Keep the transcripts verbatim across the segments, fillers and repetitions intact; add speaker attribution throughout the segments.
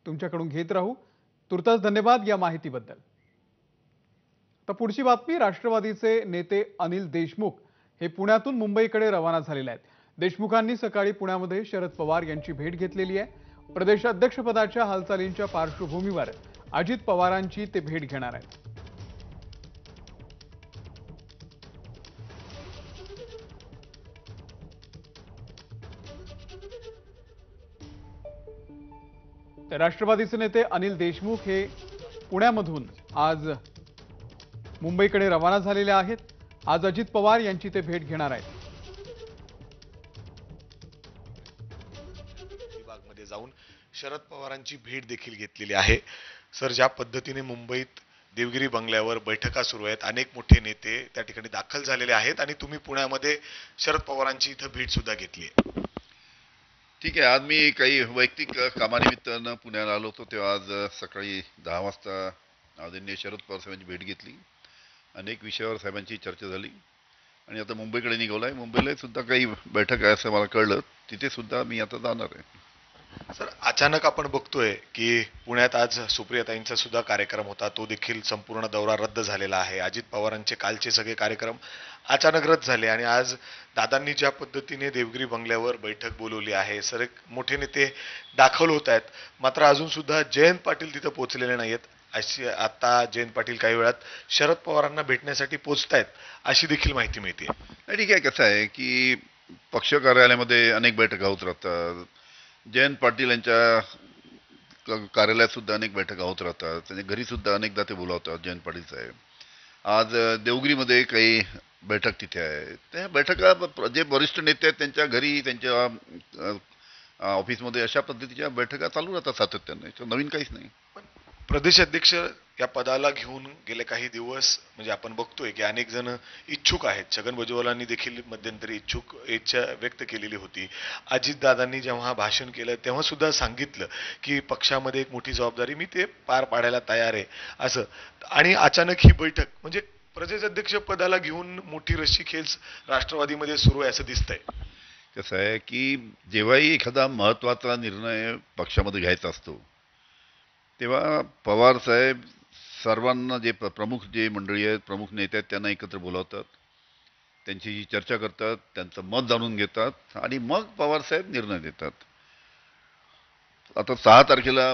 Speaker 1: तुमच्याकडून घेत राहू. तुर्तास धन्यवाद या माहितीबद्दल. तर पुढची बातमी, राष्ट्रवादीचे नेते अनिल देशमुख हे पुण्यातून मुंबईकडे रवाना झालेले आहेत. देशमुखांनी सकाळी पुण्यामध्ये शरद पवार यांची भेट घेतलेली आहे. प्रदेशाध्यक्षपदाच्या हालचालींच्या पार्श्वभूमीवर अजित पवारांची ते भेट घेणार आहेत. तर राष्ट्रवादीचे नेते अनिल देशमुख हे पुण्यामधून आज मुंबईकडे रवाना झालेले आहेत. आज अजित पवार यांची ते भेट घेणार आहेत.
Speaker 2: विभागमध्ये जाऊन शरद पवारांची भेट देखील घेतलेली आहे. सर, ज्या पद्धतीने मुंबईत देवगिरी बंगल्यावर बैठका सुरू आहेत, अनेक मोठे नेते त्या ठिकाणी दाखल झालेले आहेत आणि तुम्ही पुण्यामध्ये शरद पवारांची इथं भेट सुद्धा घेतली आहे.
Speaker 3: ठीक आहे. आज मी काही वैयक्तिक कामानिमित्तानं पुण्याला आलो होतो, तेव्हा आज सकाळी दहा वाजता आदरणीय शरद पवार साहेबांची भेट घेतली. अनेक विषयावर साहेबांची चर्चा झाली आणि आता मुंबईकडे निघालो आहे. मुंबईला सुद्धा काही बैठक आहे असं मला कळलं, तिथे सुद्धा मी आता जाणार आहे.
Speaker 2: सर, अचानक आपण बघतोय की पुण्यात आज सुप्रियाताईंचा सुद्धा कार्यक्रम होता, तो देखील संपूर्ण दौरा रद्द झालेला आहे. अजित पवारांचे कालचे सगळे कार्यक्रम अचानक रद्द झाले आणि आज दादांनी ज्या पद्धतीने देवगिरी बंगल्यावर बैठक बोलवली आहे, सर एक मोठे नेते दाखल होत आहेत, मात्र अजून सुद्धा जयंत पाटील तिथं पोहोचलेले नाहीत. अशी आता जयंत पाटील काही वेळात शरद पवारांना भेटण्यासाठी पोहोचतायत अशी देखील माहिती मिळते.
Speaker 3: नाही, ठीक आहे. कसं आहे की पक्ष कार्यालयामध्ये अनेक बैठका होत राहतात. जयंत पाटील यांच्या कार्यालयात सुद्धा अनेक बैठका होत राहतात. त्यांच्या घरी सुद्धा अनेकदा ते बोलावतात जयंत पाटील साहेब. आज देवगिरीमध्ये काही बैठक तिथे आहे. त्या बैठका जे वरिष्ठ नेते आहेत त्यांच्या घरी, त्यांच्या ऑफिसमध्ये अशा पद्धतीच्या बैठका चालू राहतात सातत्याने. नवीन काहीच नाही.
Speaker 2: प्रदेश अध्यक्ष या पदाला घेऊन गेले काही दिवस म्हणजे आपण बघतोय की अनेक जण इच्छुक आहेत. छगन भुजबळांनी देखील मध्यंतरी इच्छुक इच्छा व्यक्त केलेली होती. अजितदादांनी जेव्हा भाषण केलं तेव्हा सुद्धा सांगितलं की पक्षामध्ये एक मोठी जबाबदारी मी ते पार पाडायला तयार आहे असं. आणि अचानक ही बैठक म्हणजे प्रदेश अध्यक्ष पदाला घेऊन मोठी रस्सी खेळ राष्ट्रवादीमध्ये सुरू आहे असं दिसतंय.
Speaker 3: कसं आहे की जेव्हाही एखादा महत्वाचा निर्णय पक्षामध्ये घ्यायचा असतो तेव्हा पवार साहेब सर्वांना, जे प्रमुख जे मंडळी आहेत, प्रमुख नेते आहेत, त्यांना एकत्र बोलावतात, त्यांची चर्चा करतात, त्यांचं मत जाणून घेतात आणि मग पवार साहेब निर्णय देतात. आता सहा तारखेला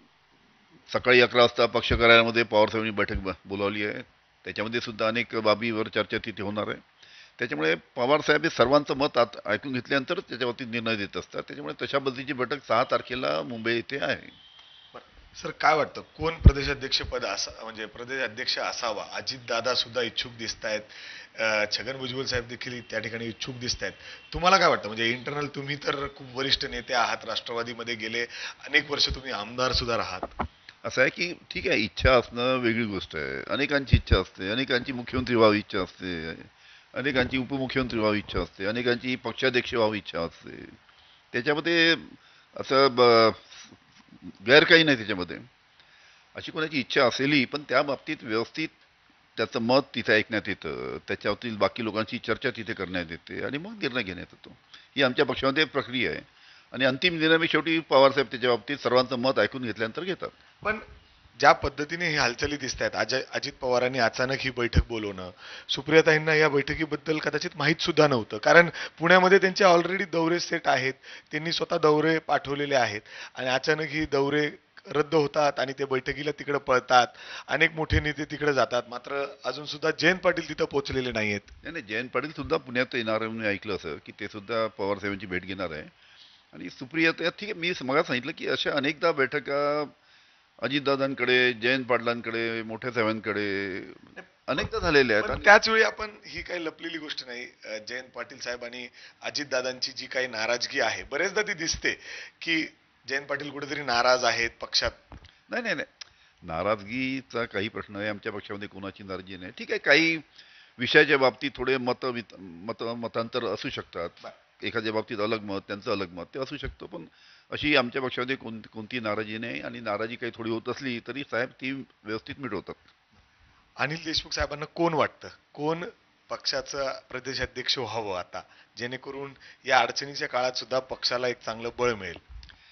Speaker 3: सकाळी अकरा वाजता पक्ष कार्यालयामध्ये पवार साहेबांनी बैठक बोलावली आहे. त्याच्यामध्ये सुद्धा अनेक बाबीवर चर्चा तिथे होणार आहे. त्याच्यामुळे पवार साहेब हे सर्वांचं मत ऐकून घेतल्यानंतर त्याच्यावरती निर्णय देत असतात. त्याच्यामुळे तशा पद्धतीची बैठक सहा तारखेला मुंबई येथे आहे.
Speaker 2: सर, काय वाटतं कोण प्रदेशाध्यक्ष पद असा म्हणजे प्रदेश अध्यक्ष असावा? अजितदादा सुद्धा इच्छुक दिसत आहेत, छगन भुजबळ साहेब देखील त्या ठिकाणी इच्छुक दिसत आहेत. तुम्हाला काय वाटतं? म्हणजे इंटरनल तुम्ही तर खूप वरिष्ठ नेते आहात, राष्ट्रवादीमध्ये गेले अनेक वर्ष, तुम्ही आमदार सुद्धा आहात.
Speaker 3: असं आहे की ठीक आहे, इच्छा असणं वेगळी गोष्ट आहे. अनेकांची इच्छा असते, अनेकांची मुख्यमंत्री व्हावी इच्छा असते, अनेकांची उपमुख्यमंत्री व्हावी इच्छा असते, अनेकांची पक्षाध्यक्ष व्हावी इच्छा असते. त्याच्यामध्ये असं गैर काही नाही. त्याच्यामध्ये अशी कोणाची इच्छा असेलही पण त्या बाबतीत व्यवस्थित त्याचं मत तिथे ऐकण्यात येतं, त्याच्यावरील बाकी लोकांची चर्चा तिथे करण्यात येते आणि मग निर्णय घेण्यात येतो. ही आमच्या पक्षामध्ये प्रक्रिया आहे आणि अंतिम निर्णय मी शेवटी पवारसाहेब त्याच्या बाबतीत सर्वांचं मत ऐकून घेतल्यानंतर घेतात.
Speaker 2: पण ज्या पद्धतीने ही हालचाली दिसत आहेत, अजय अजित पवारांनी अचानक ही बैठक बोलवणं, सुप्रियाताईंना या बैठकीबद्दल कदाचित माहीत सुद्धा नव्हतं, कारण पुण्यामध्ये त्यांचे ऑलरेडी दौरे सेट आहेत, त्यांनी स्वतः दौरे पाठवलेले आहेत आणि अचानक ही दौरे रद्द होतात आणि ते बैठकीला तिकडे पळतात. अनेक मोठे नेते तिकडे जातात, मात्र अजून सुद्धा जयंत पाटील तिथं पोहोचलेले नाहीत.
Speaker 3: नाही नाही जयंत पाटील सुद्धा पुण्यात येणार आहे म्हणून ऐकलं असं की ते सुद्धा पवार साहेबांची भेट घेणार आहे. आणि सुप्रिया, ठीक आहे, मी मग सांगितलं की अशा अनेकदा बैठका अजितदादांकडे, जयंत पाटलांकडे, मोठ्या साहेबांकडे अनेकदा झालेल्या आहेत.
Speaker 2: त्याच वेळी आपण ही काही लपलेली गोष्ट नाही, जयंत पाटील साहेब आणि अजितदादांची जी काही नाराजगी आहे बरेचदा ती दिसते की जयंत पाटील कुठेतरी नाराज आहेत पक्षात.
Speaker 3: नाही नाही नाही नाराजगीचा काही प्रश्न आहे. आमच्या पक्षामध्ये कोणाची नाराजी नाही. ठीक आहे, काही विषयाच्या बाबतीत थोडे मत मत मतांतर असू शकतात. एखाद्या बाबतीत अलग मत, त्यांचं अलग मत ते असू शकतं, पण अशी आमच्या पक्षामध्ये कोणती कोणती नाराजी नाही आणि नाराजी काही थोडी होत असली तरी साहेब ती व्यवस्थित मिटवतात.
Speaker 2: अनिल देशमुख साहेबांना कोण वाटतं कोण पक्षाचा प्रदेशाध्यक्ष व्हावं आता, जेणेकरून या अडचणीच्या काळात सुद्धा पक्षाला एक चांगलं बळ मिळेल?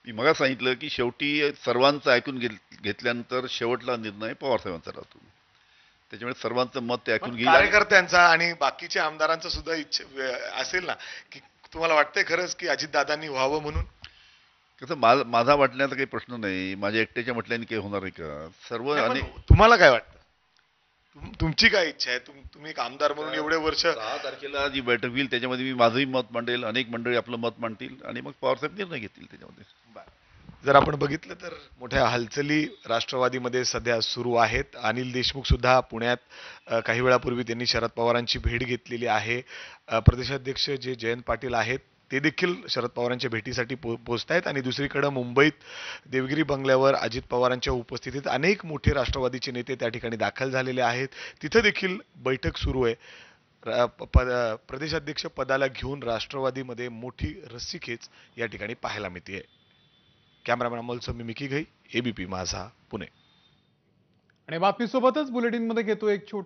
Speaker 3: मी मग सांगितलं की शेवटी सर्वांचं ऐकून घेत- घेतल्यानंतर शेवटला निर्णय पवारसाहेबांचा राहतो. त्याच्यामुळे सर्वांचं मत ते ऐकून
Speaker 2: पण
Speaker 3: घेईल आणि
Speaker 2: कार्यकर्त्यांचा आणि बाकीच्या आमदारांचा सुद्धा इच्छा वे- असेल ना, की तुम्हाला वाटतंय खरंच की अजितदादांनी व्हावं म्हणून?
Speaker 3: कसं मा- माझा वाटण्याचा काही प्रश्न नाही, माझ्या एकट्याच्या म्हटल्याने काही होणार आहे का? सर्व
Speaker 2: नाही, पण
Speaker 3: अनेक
Speaker 2: तुम्हाला काय वाटतं? तुम- तुमची काय इच्छा आहे? तुम- तुम्ही एक आमदार म्हणून एवढे वर्ष
Speaker 3: सहा तारखेला जी बैठक होईल त्याच्यामध्ये मी माझंही मत मांडेल, अनेक मंडळी आपलं मत मांडतील आणि मग पवारसाहेब निर्णय घेतील त्याच्यामध्ये.
Speaker 2: जर आपण बघितलं तर मोठ्या हालचाली राष्ट्रवादीमध्ये सध्या सुरू आहेत. अनिल देशमुख सुद्धा पुण्यात अ, काही वेळापूर्वी त्यांनी शरद पवारांची भेट घेतलेली आहे. अ, प्रदेशाध्यक्ष जे जयंत पाटील आहेत ते देखील शरद पवारांच्या भेटीसाठी पो पोहोचतायत आणि दुसरीकडे मुंबईत देवगिरी बंगल्यावर अजित पवारांच्या उपस्थितीत अनेक मोठे राष्ट्रवादीचे नेते त्या ठिकाणी दाखल झालेले आहेत. तिथं देखील बैठक सुरू आहे. र- प- पद प्रदेशाध्यक्ष पदाला घेऊन राष्ट्रवादीमध्ये मोठी रस्सीखेच या ठिकाणी पाहायला मिळते. कॅमेरामॅन अमोलसह मी मिकी घई, एबीपी माझा, पुणे.
Speaker 1: आणि बातमीसोबतच बुलेटिनमध्ये घेतो एक छोटा